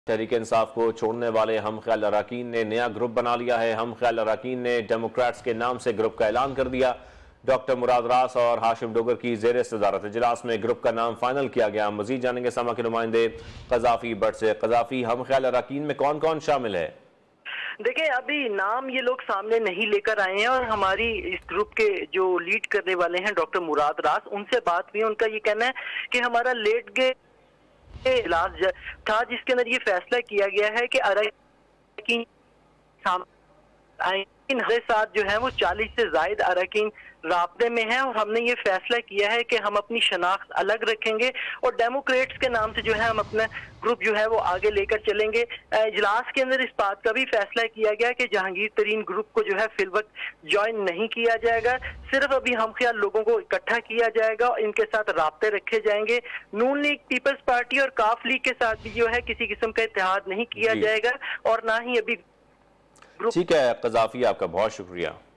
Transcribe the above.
तहरीक इंसाफ को छोड़ने वाले हम ख्याल अरकान ने नया ग्रुप बना लिया है। हम ख्याल अरकान ने डेमोक्रेट्स के नाम से ग्रुप का ऐलान कर दिया। डॉक्टर मुराद रास और हाशिम डोगर की जेर सदारत इजलास में ग्रुप का नाम फाइनल किया गया। मजीद जानेंगे समा के नुमाइंदे कजाफी बट से। कजाफी, हम ख्याल अरकान में कौन कौन शामिल है? देखिए, अभी नाम ये लोग सामने नहीं लेकर आए हैं और हमारी इस ग्रुप के जो लीड करने वाले हैं डॉक्टर मुराद रास, उनसे बात हुई। उनका ये कहना है कि हमारा लेट गए इजलास था जिसके अंदर ये फैसला किया गया है कि अरकान हमारे साथ जो है वो 40 से ज्यादा अरकान राब्ते में हैं और हमने ये फैसला किया है कि हम अपनी शनाख्त अलग रखेंगे और डेमोक्रेट्स के नाम से जो है हम अपना ग्रुप जो है वो आगे लेकर चलेंगे। इजलास के अंदर इस बात का भी फैसला किया गया कि जहांगीर तरीन ग्रुप को जो है फिलवक्त ज्वाइन नहीं किया जाएगा, सिर्फ अभी हम ख्याल लोगों को इकट्ठा किया जाएगा और इनके साथ राब्ते रखे जाएंगे। नून लीग, पीपल्स पार्टी और काफ लीग के साथ भी जो है किसी किस्म का इत्तेहाद नहीं किया जाएगा और ना ही अभी। ठीक है कजाफी, आपका बहुत शुक्रिया।